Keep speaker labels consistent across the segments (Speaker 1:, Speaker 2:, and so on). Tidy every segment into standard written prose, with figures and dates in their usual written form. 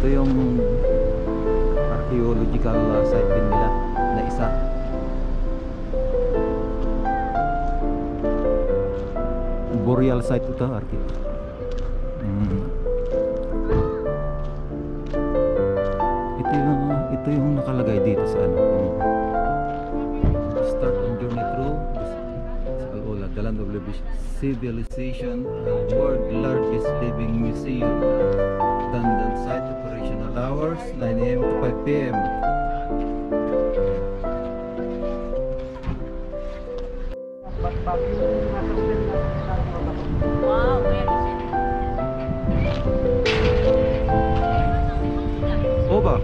Speaker 1: Ito yung archaeological site din nila na isa. Burial site ito, ito yung nakalagay dito sa ano. Start on journey through Al-Ula, the land of civilization, world largest living museum. Dadan Site, operational hours 9 AM to 5 PM.
Speaker 2: Wow,
Speaker 1: Oba.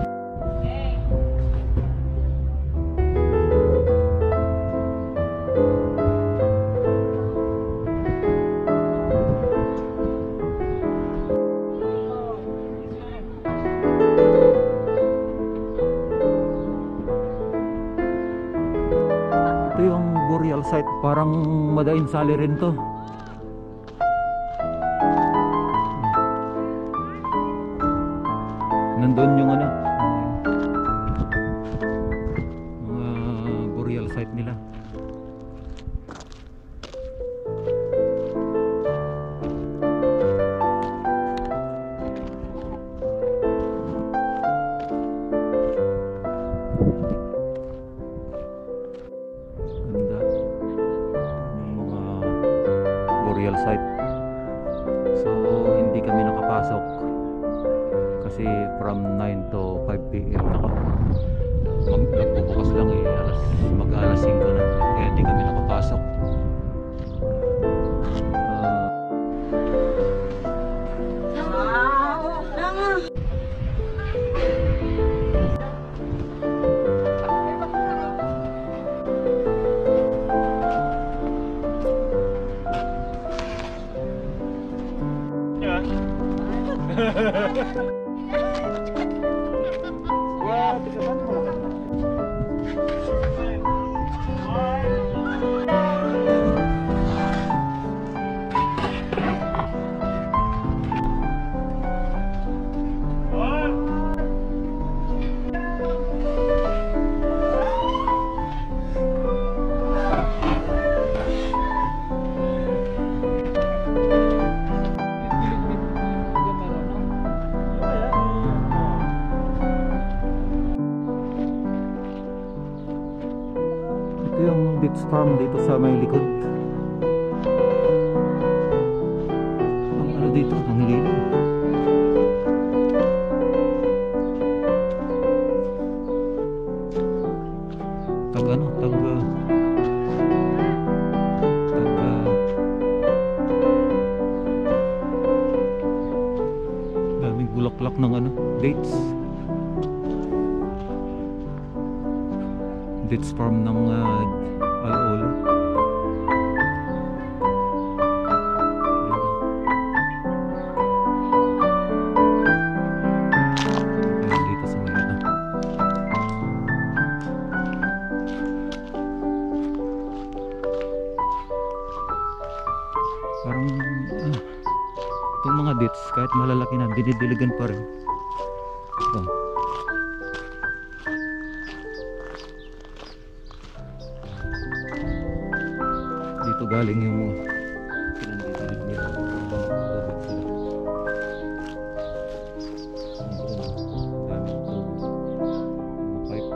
Speaker 1: Ito yung burial site, parang Madain Saleh rin to. Nandun yung ano, mga burial site nila. Ganda yung mga burial site. So hindi kami nakapasok kasi from 9 to 5 PM nagbubukas lang mag-alas 5 na, kaya hindi kami nakapasok. Yung beach farm dito sa may likod. Ang ano dito, ang lilo. Daming bulaklak ng ano, dates. Dates farm ng Al-Ula. Dito sa may ano. Parang itong mga dates kahit malalaki na, dinidiligan pa rin. Ito. Dito galing yung pinandidilig nila. Daming tubig. Mga pipe.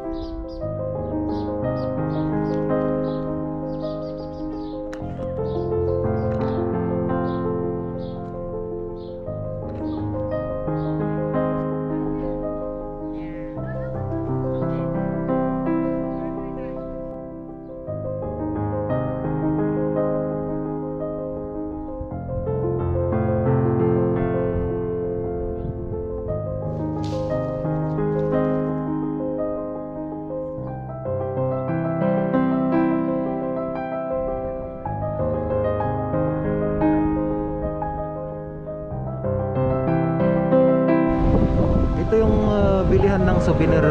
Speaker 1: Ito yung bilihan ng souvenir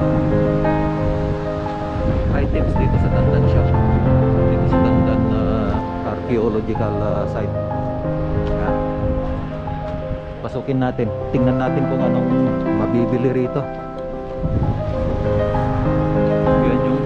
Speaker 1: items dito sa Dadan Shop. Dito sa Dadan archaeological site. Pasukin natin. Tingnan natin kung anong mabibili rito. Yan yung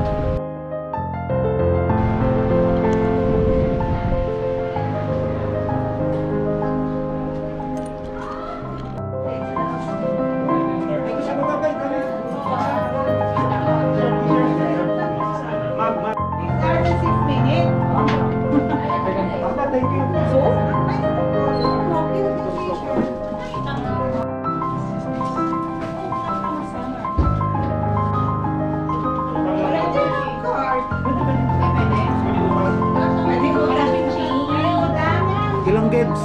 Speaker 1: ilang gigs?